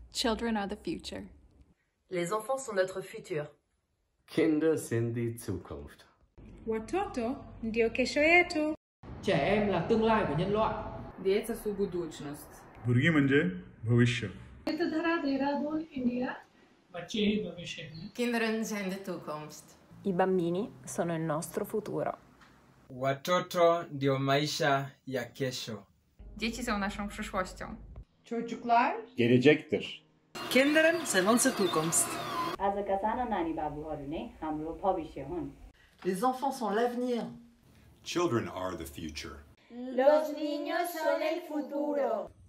Children are the future. Les enfants sont notre futur. Kinder sind die Zukunft. Watoto ndio kesho yetu. Trẻ em là tương lai của nhân loại. Djeca su budućnost. भुरगी म्हणजे भविष्य. Kinderen zijn de toekomst. I bambini sono il nostro futuro. Watoto ndio maisha ya kesho. Dzieci są naszą przyszłością. Çocuklar gelecektir. Kinderen zijn onze toekomst. Les enfants sont l'avenir. Children are the future. Los niños son el futuro.